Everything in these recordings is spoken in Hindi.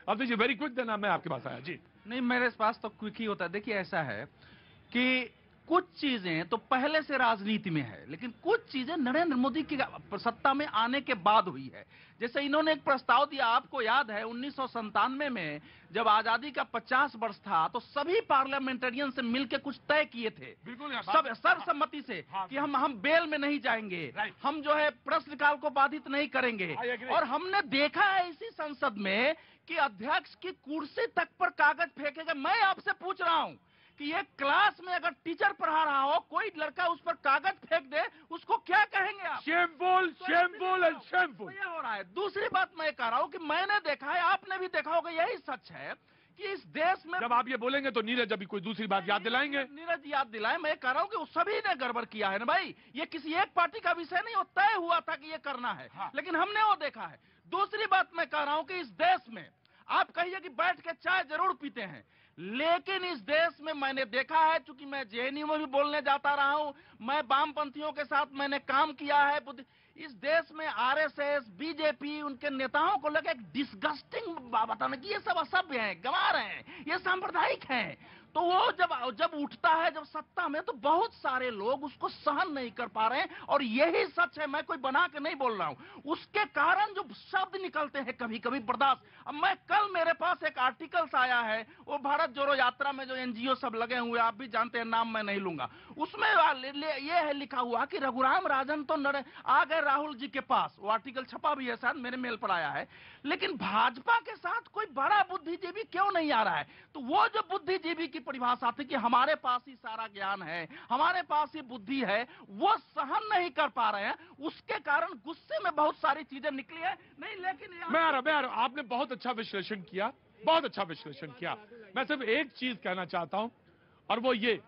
अवधेश जी वेरी क्विक, देना मैं आपके पास आया जी। नहीं, मेरे पास तो क्विक ही होता है। देखिए ऐसा है कि कुछ चीजें तो पहले से राजनीति में है, लेकिन कुछ चीजें नरेंद्र मोदी की सत्ता में आने के बाद हुई है। जैसे इन्होंने एक प्रस्ताव दिया, आपको याद है 1997 में जब आजादी का 50 वर्ष था तो सभी पार्लियामेंटेरियन से मिलकर कुछ तय किए थे, बिल्कुल सब सर्वसम्मति से, कि हम बेल में नहीं जाएंगे, हम जो है प्रश्नकाल को बाधित नहीं करेंगे। और हमने देखा है इसी संसद में कि अध्यक्ष की कुर्सी तक पर कागज फेंकेगा। मैं आपसे पूछ रहा हूं कि ये क्लास में अगर टीचर पढ़ा रहा हो, कोई लड़का उस पर कागज फेंक दे, उसको क्या कहेंगे आप? Shameful, shameful and shameful. ये हो रहा है। दूसरी बात मैं कह रहा हूं कि मैंने देखा है, आपने भी देखा होगा, यही सच है कि इस देश में, जब आप ये बोलेंगे तो नीरज अभी कोई दूसरी बात याद दिलाएंगे। नीरज याद दिलाए। मैं कह रहा हूं कि वो सभी ने गड़बड़ किया है ना भाई। ये किसी एक पार्टी का विषय नहीं, वो तय हुआ था कि ये करना है, लेकिन हमने वो देखा है। दूसरी बात मैं कह रहा हूं कि इस देश में आप कहिए कि बैठ के चाय जरूर पीते हैं, लेकिन इस देश में मैंने देखा है, चूंकि मैं जेएनयू में भी बोलने जाता रहा हूं, मैं वामपंथियों के साथ मैंने काम किया है। इस देश में आरएसएस, बीजेपी, उनके नेताओं को लेकर एक डिस्गस्टिंग बताना कि ये सब असभ्य हैं, गंवार हैं, ये सांप्रदायिक हैं। तो वो जब उठता है, जब सत्ता में, तो बहुत सारे लोग उसको सहन नहीं कर पा रहे हैं। और यही सच है, मैं कोई बना के नहीं बोल रहा हूं। उसके कारण जो शब्द निकलते हैं कभी कभी बर्दाश्त। अब मैं कल मेरे पास एक आर्टिकल्स आया है, वो भारत जोड़ो यात्रा में जो एनजीओ सब लगे हुए, आप भी जानते हैं, नाम मैं नहीं लूंगा, उसमें ये है लिखा हुआ कि रघुराम राजन तो आ गए राहुल जी के पास। वो आर्टिकल छपा भी है, शायद मेरे मेल पर आया है। लेकिन भाजपा के साथ कोई बड़ा बुद्धिजीवी क्यों नहीं आ रहा है? तो वो जो बुद्धिजीवी की परिभाषा थी कि हमारे पास ही सारा ज्ञान है, हमारे पास ही बुद्धि है, वो सहन नहीं कर पा रहे हैं। उसके कारण गुस्से में बहुत सारी चीजें निकली है। नहीं, लेकिन मैं आ रहा हूं। आपने बहुत अच्छा विश्लेषण किया, बहुत अच्छा विश्लेषण किया। मैं सिर्फ एक चीज कहना चाहता हूं, और वो ये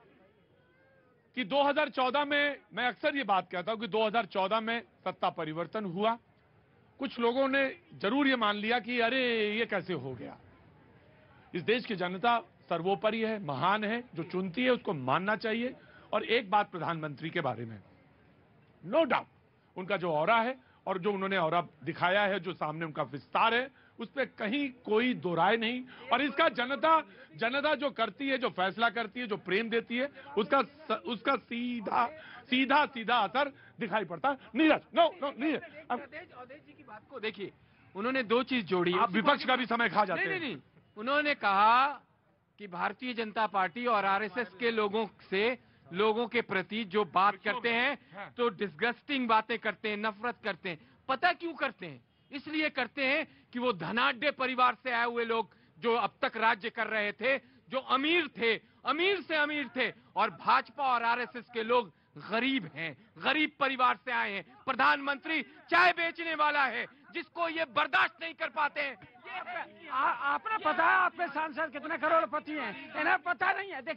कि 2014 में, मैं अक्सर ये बात कहता हूं कि 2014 में सत्ता परिवर्तन हुआ। कुछ लोगों ने जरूर ये मान लिया कि अरे ये कैसे हो गया। इस देश की जनता सर्वोपरि है, महान है, जो चुनती है उसको मानना चाहिए। और एक बात प्रधानमंत्री के बारे में, नो डाउट उनका जो ऑरा है और जो उन्होंने ऑरा दिखाया है, जो सामने उनका विस्तार है, उस पर कहीं कोई दो राय नहीं। और इसका जनता जो करती है, जो फैसला करती है, जो प्रेम देती है, उसका सीधा असर दिखाई पड़ता है। नीरज, नो नीरज, अवधेश जी की बात को देखिए, उन्होंने दो चीज जोड़ी। आप विपक्ष का भी समय खा जाते हैं। नहीं, उन्होंने कहा कि भारतीय जनता पार्टी और आरएसएस के लोगों के प्रति जो बात करते हैं तो डिस्गस्टिंग बातें करते हैं, नफरत करते हैं। पता क्यों करते हैं? इसलिए करते हैं कि वो धनाढ्य परिवार से आए हुए लोग जो अब तक राज्य कर रहे थे, जो अमीर थे, अमीर से अमीर थे, और भाजपा और आरएसएस के लोग गरीब हैं, गरीब परिवार से आए हैं। प्रधानमंत्री चाय बेचने वाला है, जिसको ये बर्दाश्त नहीं कर पाते हैं। आपने पता है आपके सांसद कितने करोड़पति हैं? इन्हें पता नहीं है।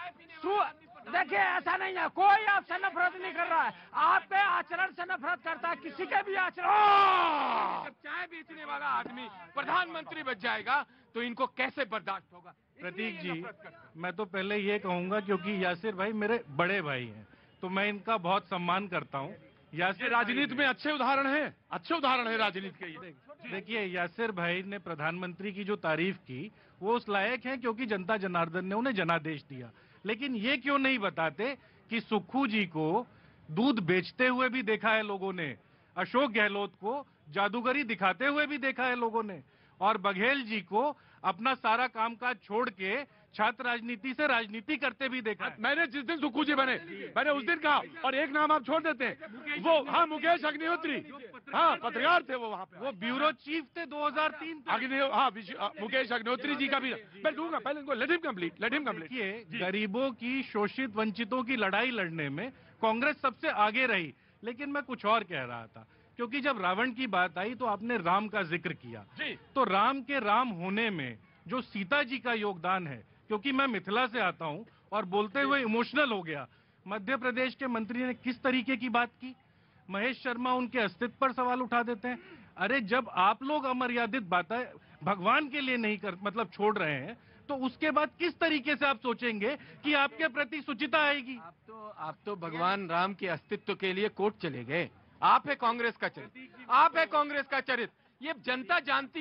देखिए ऐसा नहीं है, कोई आपसे नफरत नहीं कर रहा है, आपके आचरण से नफरत करता है, किसी के भी आचरण। जब चाय बेचने वाला आदमी प्रधानमंत्री बच जाएगा तो इनको कैसे बर्दाश्त होगा? प्रतीक जी, मैं तो पहले ये कहूंगा, क्योंकि यासिर भाई मेरे बड़े भाई हैं, तो मैं इनका बहुत सम्मान करता हूं। यासिर राजनीति में अच्छे उदाहरण है राजनीति के ये। देखिए, यासिर भाई ने प्रधानमंत्री की जो तारीफ की वो उस लायक है, क्योंकि जनता जनार्दन ने उन्हें जनादेश दिया। लेकिन ये क्यों नहीं बताते कि सुक्खू जी को दूध बेचते हुए भी देखा है लोगों ने, अशोक गहलोत को जादूगरी दिखाते हुए भी देखा है लोगों ने, और बघेल जी को अपना सारा कामकाज छोड़ के छात्र राजनीति से राजनीति करते भी देखा है। मैंने जिस दिन सुक्खू जी बने, मैंने उस दिन कहा, और एक नाम आप छोड़ देते हैं, वो मुकेश अग्निहोत्री, पत्रकार थे वो, वहां पे वो ब्यूरो चीफ थे 2003 तक। मुकेश अग्निहोत्री जी का भी मैं दूंगा, पहले इनको लेट हिम कंप्लीट। देखिए, गरीबों की, शोषित वंचितों की लड़ाई लड़ने में कांग्रेस सबसे आगे रही। लेकिन मैं कुछ और कह रहा था, क्योंकि जब रावण की बात आई तो आपने राम का जिक्र किया, तो राम के राम होने में जो सीता जी का योगदान है, क्योंकि मैं मिथिला से आता हूं और बोलते हुए इमोशनल हो गया। मध्य प्रदेश के मंत्री ने किस तरीके की बात की, महेश शर्मा उनके अस्तित्व पर सवाल उठा देते हैं। अरे जब आप लोग अमर्यादित बातें भगवान के लिए नहीं छोड़ रहे हैं, तो उसके बाद किस तरीके से आप सोचेंगे कि आपके प्रति सुचिता आएगी? आप तो भगवान राम के अस्तित्व के लिए कोर्ट चले गए। आप है कांग्रेस का चरित्र, आप है कांग्रेस का चरित्र, ये जनता जानती है।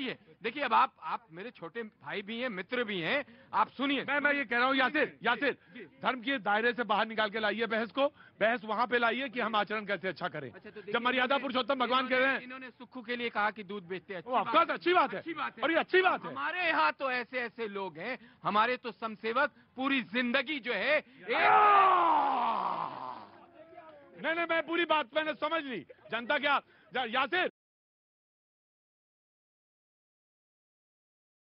देखिए अब आप मेरे छोटे भाई भी हैं, मित्र भी हैं, आप सुनिए। मैं ये कह रहा हूँ यासिर धर्म के दायरे से बाहर निकाल के लाइए बहस को, बहस वहां पे लाइए कि हम आचरण कैसे अच्छा करें। जब मर्यादा पुरुषोत्तम भगवान कह रहे हैं, इन्होंने सुक्खू के लिए कहा कि दूध बेचते हैं, अच्छी बात है और ये अच्छी बात है। हमारे यहाँ तो ऐसे ऐसे लोग हैं, हमारे तो समसेवक पूरी जिंदगी जो है नहीं मैं पूरी बात मैंने समझ ली। जनता क्या यासिर